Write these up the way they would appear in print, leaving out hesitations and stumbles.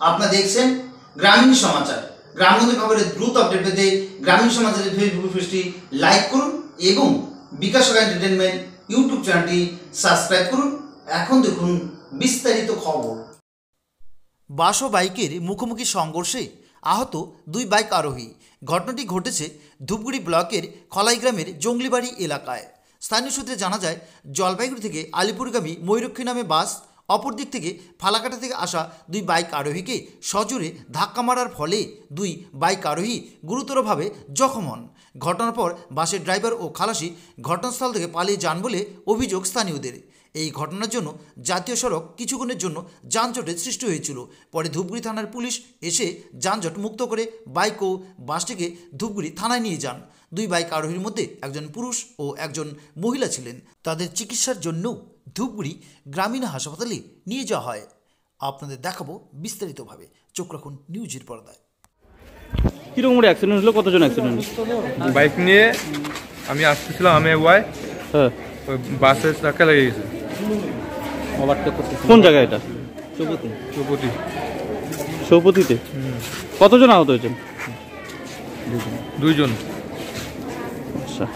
আপনারা দেখছেন গ্রামীণ সমাচার। গ্রামীণ খবরের দ্রুত আপডেট পেতে গ্রামীণ সমাচারের ফেসবুক পেজটি লাইক করুন এবং বিকাশ এন্টারটেনমেন্ট ইউটিউব চ্যানেলটি সাবস্ক্রাইব করুন। এখন দেখুন বিস্তারিত খবর। বাস ও বাইকের মুখোমুখি সংঘর্ষে আহত 2 বাইক আরোহী। ঘটনাটি ঘটেছে ধূপগুড়ি ব্লকের খলাই গ্রামের জঙ্গলিবাড়ি এলাকায়। স্থানীয় সূত্রে জানা যায়, জলপাইগুড়ি থেকে আলিপুরগামী ময়ূরক্ষী নামে বাস অপর দিক থেকে ফালাকাটা থেকে আসা 2 বাইক আরোহীকে সজোরে ধাক্কা মারার ফলে 2 বাইক আরোহী গুরুতরভাবে জখম হন। ঘটনার পর বাসের ড্রাইভার ও খালাসি ঘটনাস্থল থেকে পালিয়ে যান বলে অভিযোগ স্থানীয়দের। এই ঘটনার জন্য জাতীয় সড়ক কিছুক্ষণের জন্য যানজটের সৃষ্টি হয়েছিল। পরে ধূপগুড়ি থানার পুলিশ এসে যানজট মুক্ত করে বাইক ও বাসটিকে ধূপগুড়ি থানায় নিয়ে যান। 2 বাইক আরোহীর মধ্যে একজন পুরুষ ও একজন মহিলা ছিলেন। তাদের চিকিৎসার জন্য ধূপগুড়ি গ্রামীণ হাসপাতালে নিয়ে যাওয়া হয়। আপনাদের দেখাবো বিস্তারিতভাবে, চোখ রাখুন নিউজের পর্দায়। কিরকম অ্যাক্সিডেন্ট হলো? কতজন অ্যাক্সিডেন্ট? বাইক নিয়ে আমি আসতেছিলাম, আমি ওয়াই হ্যাঁ, ওই বাসের ধাক্কা লেগে গেছে। কোন জায়গায় এটা? চৌপতি। চৌপতিতে কতজন আহত হয়েছেন? 2 জন। আচ্ছা,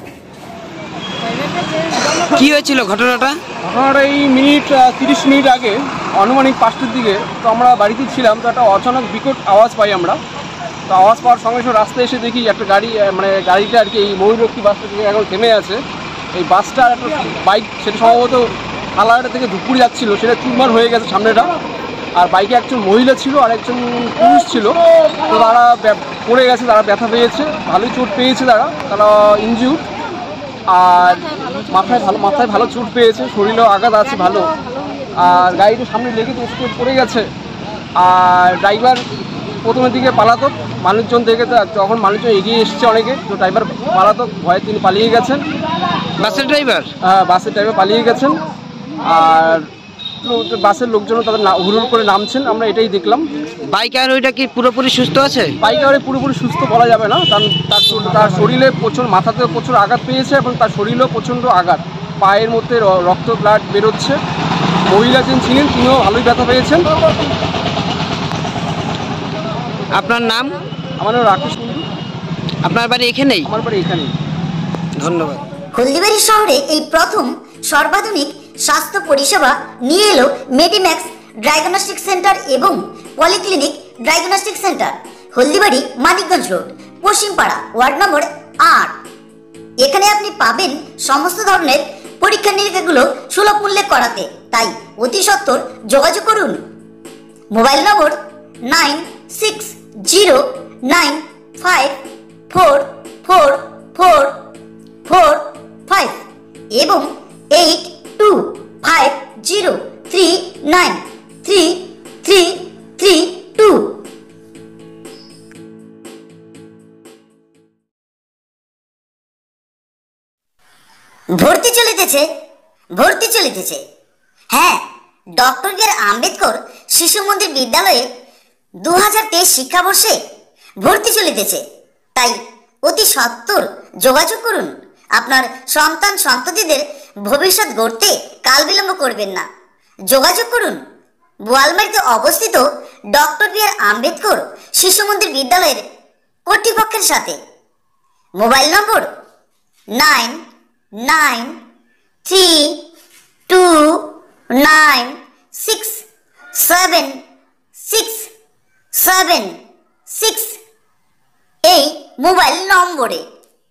কি হয়েছিল ঘটনাটা? এই 30 মিনিট আগে আনুমানিক 5টার দিকে তো আমরা বাড়িতে ছিলাম, তো একটা অচানক বিকট আওয়াজ পাই আমরা। তো আওয়াজ পাওয়ার সঙ্গে সঙ্গে রাস্তায় এসে দেখি একটা গাড়ি, গাড়িটা আর কি এই ময়ূরক্ষী বাসটা থেকে এখন থেমে আছে। এই বাসটা একটা বাইক, সেটা সম্ভবত ফালাকাটা থেকে ধূপগুড়ি যাচ্ছিল, সেটা চুরমার হয়ে গেছে সামনেটা। আর বাইকে একজন মহিলা ছিল আর একজন পুরুষ ছিল। তো তারা পড়ে গেছে, তারা ব্যথা পেয়েছে, ভালোই চোট পেয়েছে, তারা ইনজিউর্ড। আর মাথায় ভালো চোট পেয়েছে, শরীরেও আঘাত আছে ভালো। আর গাড়িটা সামনে লেগে তো স্পোর্ট পড়ে গেছে। আর ড্রাইভার প্রথমের দিকে পালাতক, মানুষজন থেকে যখন মানুষজন এগিয়ে এসছে অনেকে, তো ড্রাইভার পালাতক, ভয়ে তিনি পালিয়ে গেছেন। বাসের ড্রাইভার? হ্যাঁ, বাসের ড্রাইভার পালিয়ে গেছেন। আর বাসের লোকজন তাদের হুড় করে নামছেন, আমরা এটাই দেখলাম। বাইক আর ওইটা কি পুরোপুরি সুস্থ আছে? বাইক আর পুরোপুরি সুস্থ বলা যাবে না, কারণ তার শরীরে প্রচুর, মাথাতেও প্রচুর আঘাত পেয়েছে এবং তার শরীরেও প্রচণ্ড আঘাত, পায়ের মধ্যে রক্ত ব্লাড বেরোচ্ছে। মহিলা যিনি ছিলেন তিনিও ভালোই ব্যথা পেয়েছেন। আপনার নাম? আমার নাম রাকেশ কুন্ডু। আপনার বাড়ি এখানেই? আমার বাড়ি এখানেই। ধন্যবাদ। হলদিবাড়ি শহরে এই প্রথম সর্বাধুনিক স্বাস্থ্য পরিষেবা নিয়ে এলো মেডিম্যাক্স ডায়াগনস্টিক সেন্টার এবং polyclinic diagnostic centre, Haldibari, Manikganj road, Paschimpara, ward number 8। এখানে আপনি পাবেন সমস্ত ধরনের পরীক্ষা নিরীক্ষাগুলো সুলভ মূল্যে করাতে। তাই অতি সত্বর যোগাযোগ করুন। মোবাইল নম্বর 9609544445 এবং 8250393332। ভর্তি চলিতেছে। হ্যাঁ, ডক্টর বি আর আম্বেদকর শিশু মন্দির বিদ্যালয়ে 2023 শিক্ষাবর্ষে ভর্তি চলিতেছে। তাই অতি সত্বর যোগাযোগ করুন। আপনার সন্তান সন্ততিদের ভবিষ্যৎ গড়তে কাল বিলম্ব করবেন না। যোগাযোগ করুন বোয়ালমারিতে অবস্থিত ডক্টর বি আর আম্বেদকর শিশু মন্দির বিদ্যালয়ের কর্তৃপক্ষের সাথে। মোবাইল নম্বর 9932967676 এই মোবাইল নম্বরে।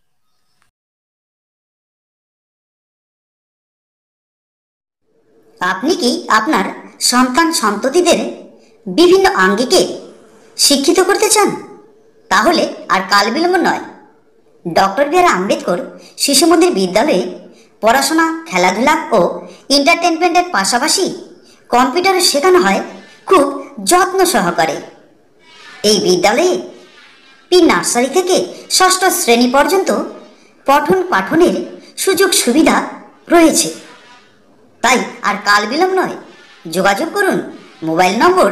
আপনি কি আপনার সন্তান সন্ততিদের বিভিন্ন আঙ্গিকে শিক্ষিত করতে চান? তাহলে আর কাল বিলম্ব নয়। ডক্টর বি আর আম্বেদকর শিশু মন্দির বিদ্যালয়ে পড়াশোনা, খেলাধুলা ও এন্টারটেনমেন্টের পাশাপাশি কম্পিউটারও শেখানো হয় খুব যত্ন সহকারে। এই বিদ্যালয়ে প্রি নার্সারি থেকে 6ষ্ঠ শ্রেণী পর্যন্ত পঠন পাঠনের সুযোগ সুবিধা রয়েছে। তাই আর কাল বিলম্ব নয়, যোগাযোগ করুন। মোবাইল নম্বর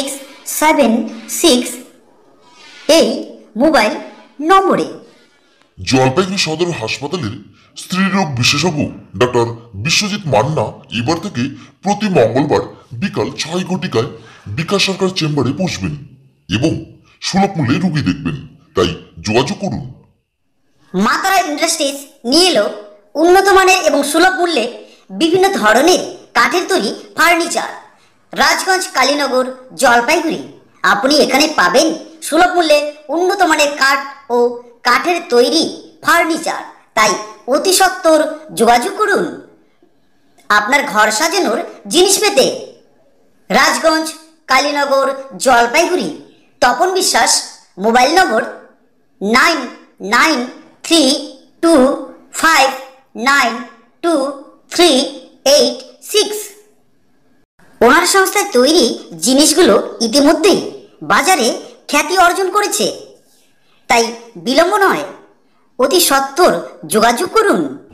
9932967676 এই মোবাইল নম্বরে। জলপাইগুড়ি সদর হাসপাতালের স্ত্রীরোগ বিশেষজ্ঞ ডক্টর বিশ্বজিৎ মান্না এবার থেকে প্রতি মঙ্গলবার বিকাল 6 ঘটিকায় বিকাশ সরকার চেম্বারে বসবেন এবং সুলভ মূল্যে রুগী দেখবেন। তাই যোগাযোগ করুন। মা তারা ইন্ডাস্ট্রিজ নিয়ে এলো উন্নত মানের এবং সুলভ মূল্যে বিভিন্ন ধরনের কাঠের তৈরি ফার্নিচার। রাজগঞ্জ, কালীনগর, জলপাইগুড়ি। আপনি এখানে পাবেন সুলভ মূল্যে উন্নত মানের কাঠ ও কাঠের তৈরি ফার্নিচার। তাই অতি সত্বর যোগাযোগ করুন আপনার ঘর সাজানোর জিনিস পেতে। রাজগঞ্জ, কালীনগর, জলপাইগুড়ি। তপন বিশ্বাস, মোবাইল নম্বর 9932592386। ওনার সংস্থায় তৈরি জিনিসগুলো ইতিমধ্যেই বাজারে খ্যাতি অর্জন করেছে। তাই বিলম্ব নয়, অতি সত্বর যোগাযোগ করুন।